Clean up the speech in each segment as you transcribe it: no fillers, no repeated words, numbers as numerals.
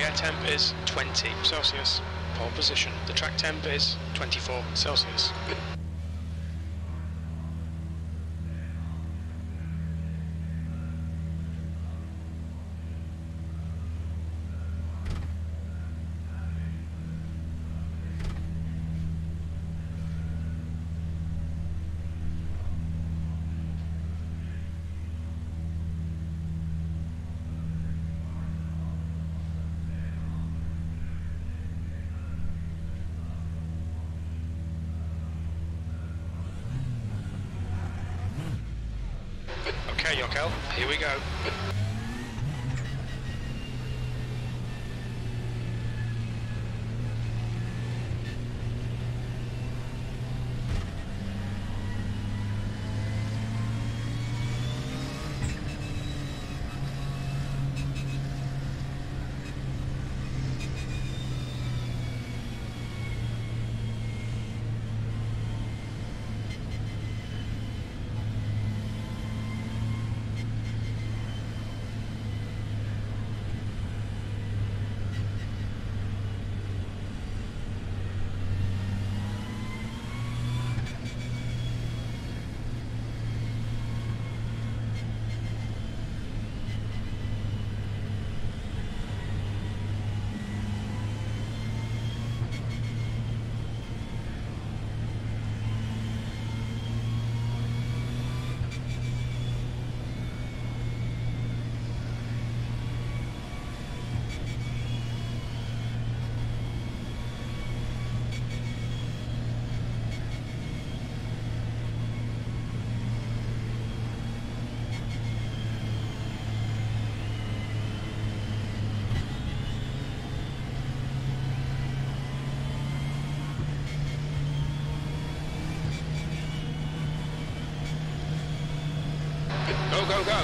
air temp is 20 Celsius. Pole position. The track temp is 24 Celsius. Okay, Yokel, here we go. Go, go, go!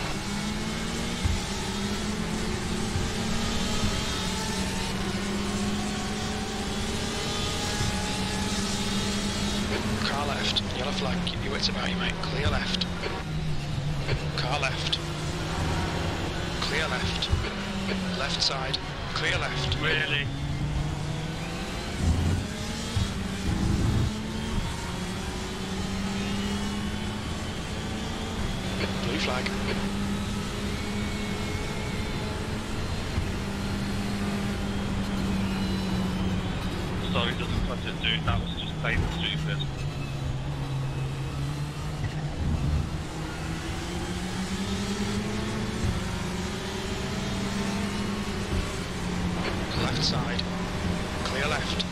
Car left, yellow flag, keep your wits about you, mate. Clear left. Car left. Clear left. Left side. Clear left. Really? Blue flag. Sorry, doesn't touch it, dude. That was just plain stupid. Left side. Clear left.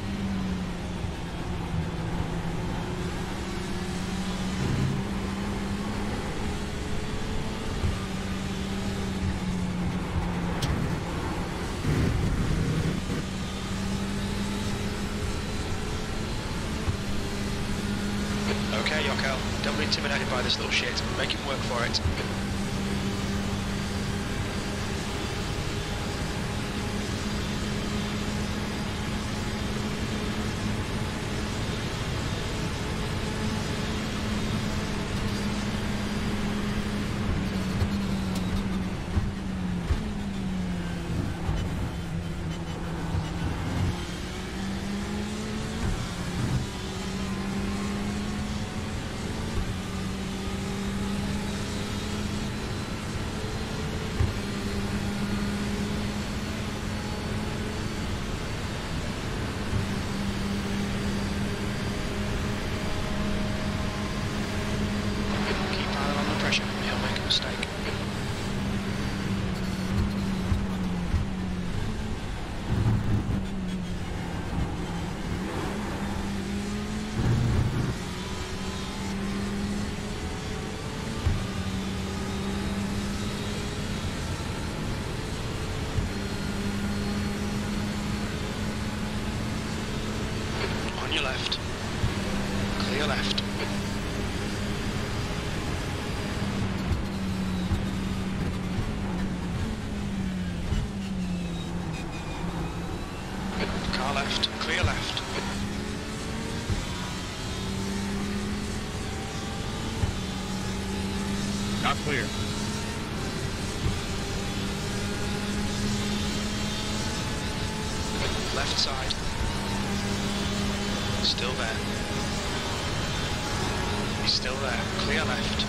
Okay, Yokel, don't be intimidated by this little shit. Make him work for it. Mistake. On your left. Clear left. Car left, clear left. Not clear. Left side. Still there. He's still there. Clear left.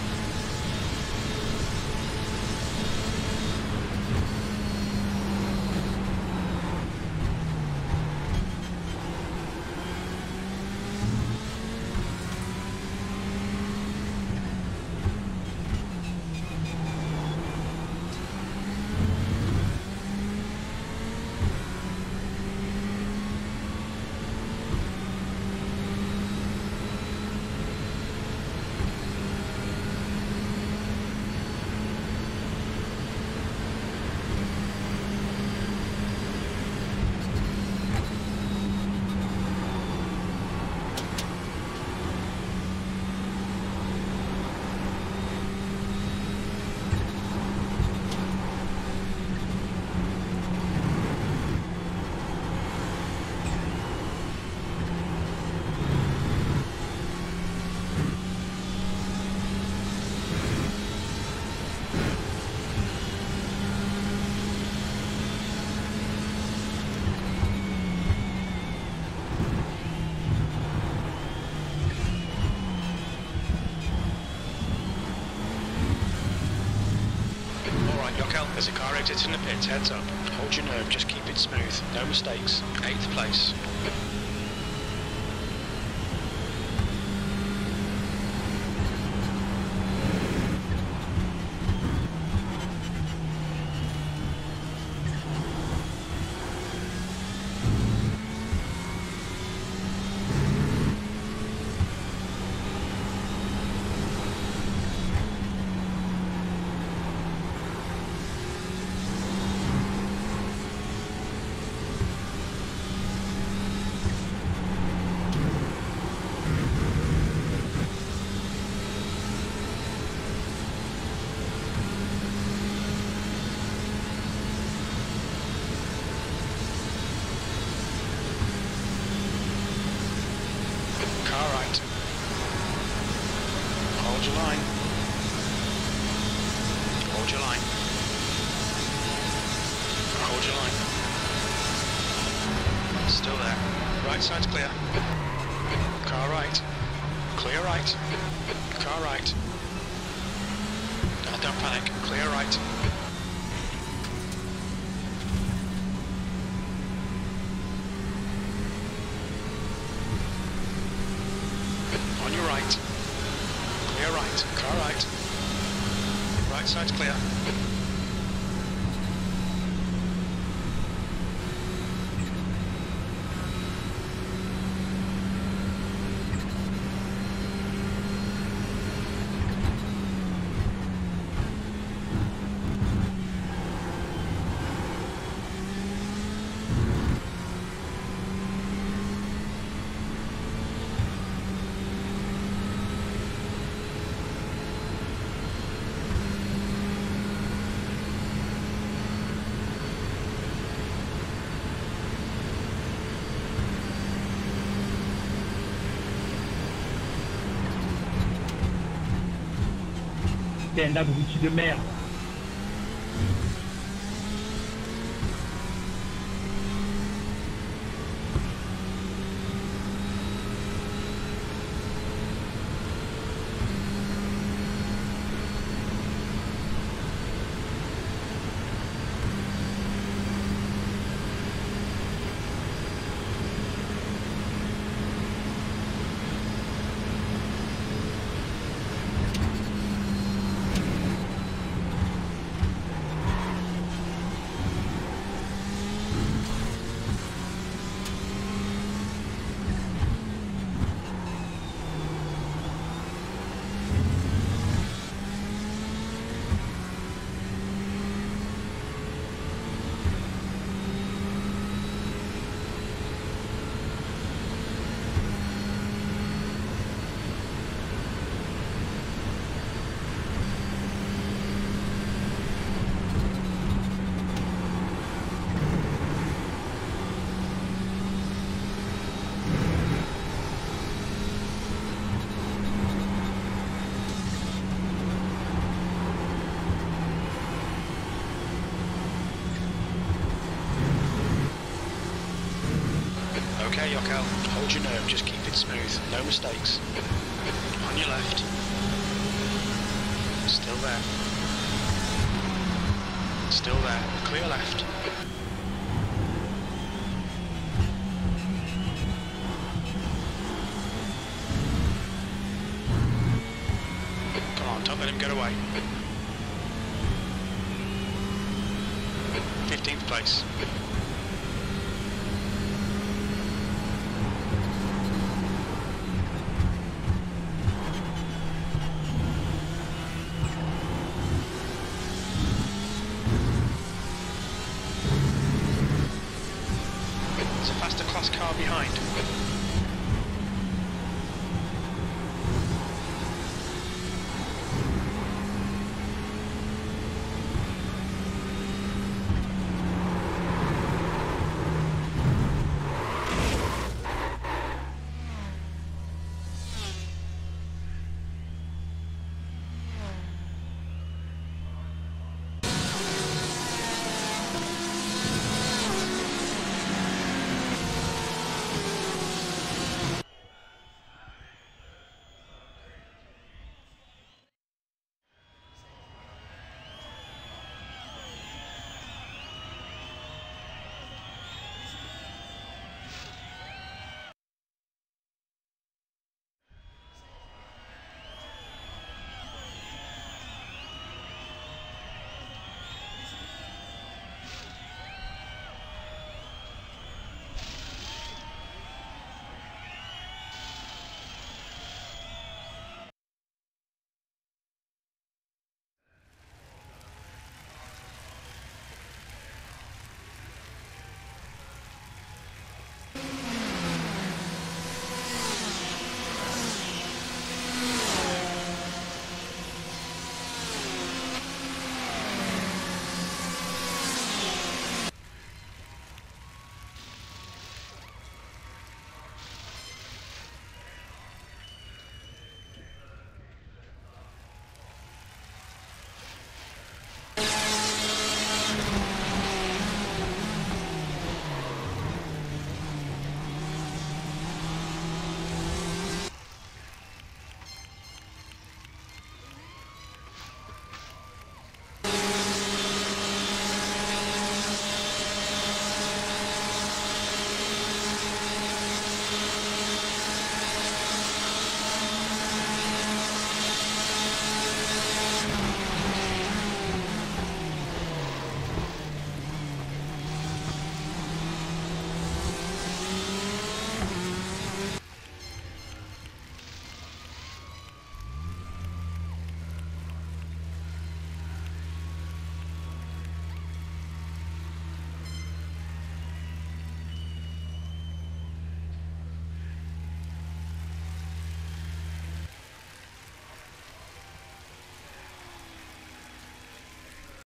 There's a car exiting the pits, heads up. Hold your nerve, just keep it smooth. No mistakes. 8th place. Right side's clear. Car right. Clear right. Car right. Don't panic. Clear right. On your right. Clear right. Car right. Right side's clear. T'es un abruti de merde. okay, Yokel. Hold your nerve, just keep it smooth. No mistakes. On your left. Still there. Still there. Clear left. Come on, don't let him get away. 15th place. There's a faster class car behind.